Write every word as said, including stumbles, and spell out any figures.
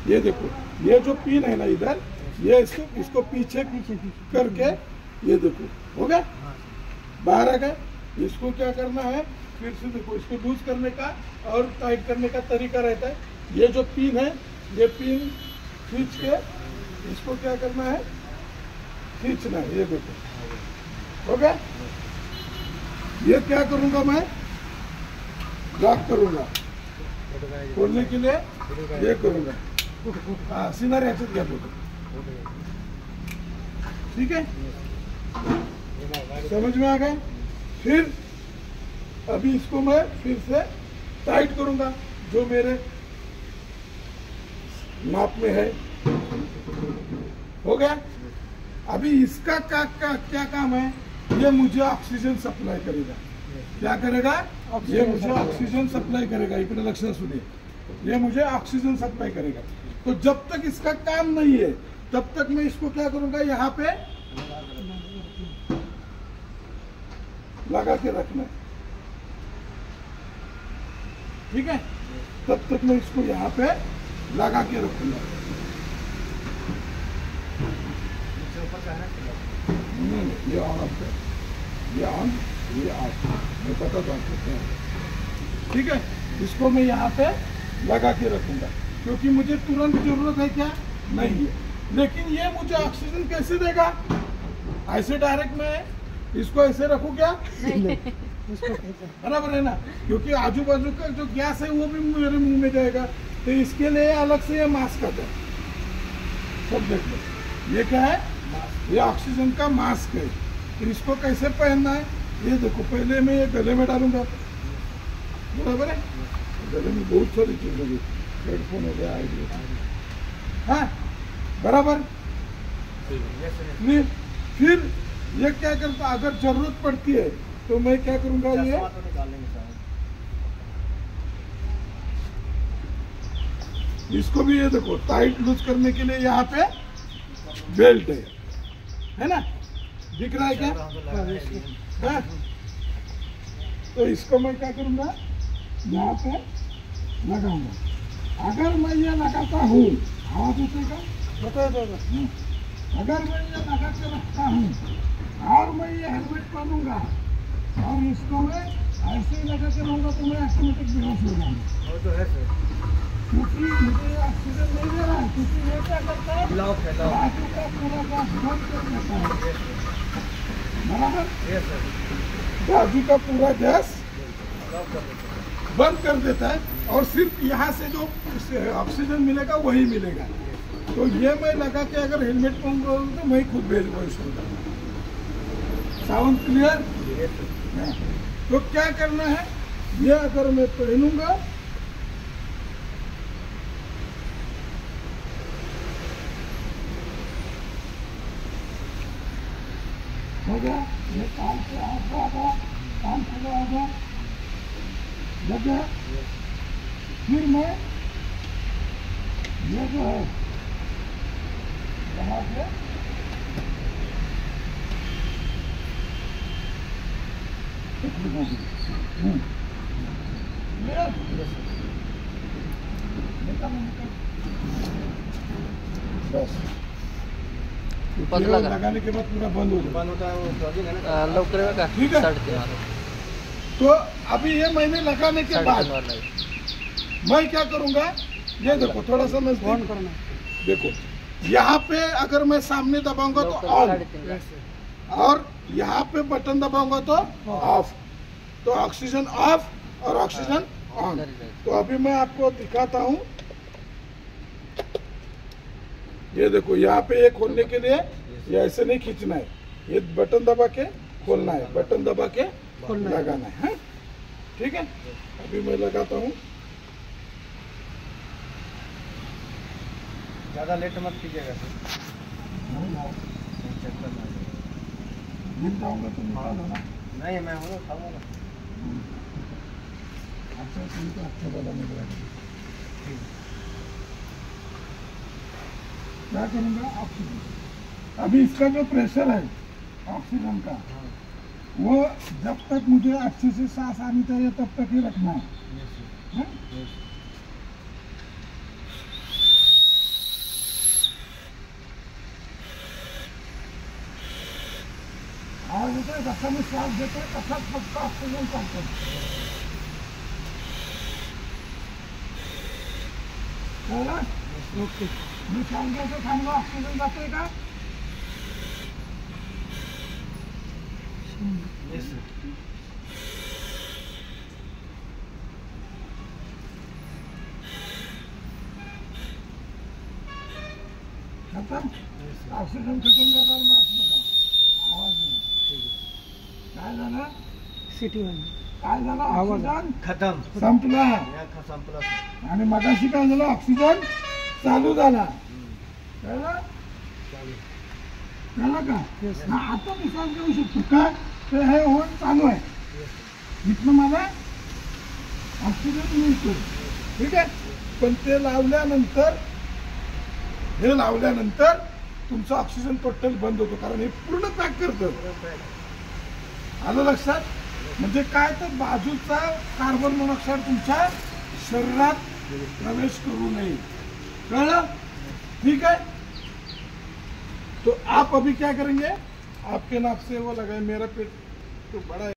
ये देखो, ये जो पिन है ना इधर, ये इसको इसको पीछे करके ये देखो हो गया, बाहर आ गया। इसको क्या करना है, फिर से देखो, इसको लूज करने का और टाइट करने का तरीका रहता है। ये जो पिन है, ये पिन खींच के इसको क्या करना है, खींचना है। ये देखो हो गया। ये क्या करूंगा मैं, लॉक करूंगा, खोलने के लिए ये करूंगा। हाँ, सीधा रहता क्या बोलो, ठीक है, समझ में आ गए। फिर अभी इसको मैं फिर से टाइट करूंगा जो मेरे माप में है, हो गया। अभी इसका क्या क्या, क्या काम है, ये मुझे ऑक्सीजन सप्लाई करेगा। क्या करेगा, ये मुझे ऑक्सीजन सप्लाई करेगा। इकडे लक्ष सुनिए, ये मुझे ऑक्सीजन सप्लाई करेगा। तो जब तक इसका काम नहीं है तब तक मैं इसको क्या करूंगा, यहाँ पे लगा के रखना, ठीक है। तब तक मैं इसको यहाँ पे लगा के रखूंगा। ये ऑन ऑफ है, ये ऑन, ये ऑफ, मैं पता तो आपको, ठीक है। इसको मैं यहाँ पे लगा के रखूंगा क्योंकि मुझे तुरंत जरूरत है क्या, नहीं है। लेकिन ये मुझे ऑक्सीजन कैसे देगा, ऐसे डायरेक्ट मैं इसको ऐसे रखूं क्या, बराबर है ना, क्योंकि आजू बाजू का जो गैस है वो भी मेरे मुंह में जाएगा। तो इसके लिए अलग से ये मास्क आता है, सब देख लो। ये क्या है, ये ऑक्सीजन का मास्क है। तो इसको कैसे पहनना है, ये देखो, पहले मैं ये गले में डालूंगा, बराबर है। गले में बहुत सारी चीज लगी, हेडफोन हो गया, आईडिया, हाँ बराबर। फिर ये क्या करता, अगर जरूरत पड़ती है तो मैं क्या करूंगा, ये इसको भी ये देखो टाइट लूज करने के लिए यहाँ पे बेल्ट है, है ना, दिख रहा है क्या, हाँ। तो इसको मैं क्या करूंगा, यहाँ पे लगाऊंगा। अगर मैं ये लगाता हूँ, आवाज उठेगा, बता दो। अगर मैं ये लगा के रखता हूँ और मैं ये हेलमेट पहनूंगा और इसको मैं ऐसे ही लगा के रहूंगा तो मैं ऑटोमेटिक बेहोश हो जाऊंगा, क्योंकि मुझे ऑक्सीजन नहीं दे रहा है। क्योंकि ये क्या करता है, बाजू का पूरा गैस बंद कर देता है, बराबर, बाजू का पूरा गैस बंद कर देता है और सिर्फ यहाँ से जो ऑक्सीजन मिलेगा वही मिलेगा। तो ये मैं लगा के अगर हेलमेट पहनूंगा तो मैं खुद बेहोश हो जाऊंगा। Sound clear? तो क्या करना है, ये अगर मैं पहनूंगा, हो गया, ये काम से आ गया, काम से आ गया, लग गया। फिर मैं ये जो है यहाँ पे बस लगाने के बाद पूरा बंद हो जाएगा, लवकर का, ठीक है। तो अभी ये मैंने लगाने के बाद मैं क्या करूंगा, ये देखो थोड़ा सा मैं ऑन करना, देखो यहाँ पे अगर मैं सामने दबाऊंगा तो ऑन, और यहाँ पे बटन दबाऊंगा तो ऑफ। तो ऑक्सीजन ऑफ और ऑक्सीजन ऑन। तो अभी मैं आपको दिखाता हूँ, ये देखो यहाँ पे ये खोलने के लिए ये ऐसे नहीं खींचना है, ये बटन दबा के खोलना है, बटन दबा के लगाना है, ठीक है। अभी मैं लगाता हूँ, ज्यादा लेट मत कीजिएगा, गिर जाऊंगा तो निकाल दो ना। नहीं मैं हूँ खाऊंगा। अच्छा तो अच्छा वाला मिल रहा है, क्या करूँगा, ऑक्सीजन। अभी इसका जो प्रेशर है ऑक्सीजन का, वो जब तक मुझे अच्छे से सांस आनी चाहिए तब तक ही रखना है, है? में जसा में श्वास देते तसाच फक्त ऑक्सिजन चालतो. कळलं? ओके. मी सांगायचं थांबलो ऑक्सिजन जातोय का? Yes, sir. खतम. ऑक्सिजन खतम झाल्यावर मास्क बघा. आवाज नाही. काय झालं? सिटी काय झालं? ऑक्सिजन खतम. संपला. या का संपला. आणि मगाशी काय झालं? ऑक्सिजन चालू झाला. कळलं? कळलं का? हा, आता मी श्वास घेऊ शकतो का? तर हे होऊन चालू आहे. इथनं मला ऑक्सिजन मिळतो. ठीक आहे. पण ते लावल्यानंतर हे लावल्यानंतर तुमचं ऑक्सिजन टोटल बंद होतो, कारण हे पूर्ण पॅक करतं. आलं लक्षात? म्हणजे काय तर बाजूचा कार्बन मोनॉक्साईड तुमच्या शरीरात प्रवेश करू नये. कळलं? ठीक है. तो आप अभी क्या करेंगे? आपके नाक से वो लगाए. मेरा पेट तो बड़ा है.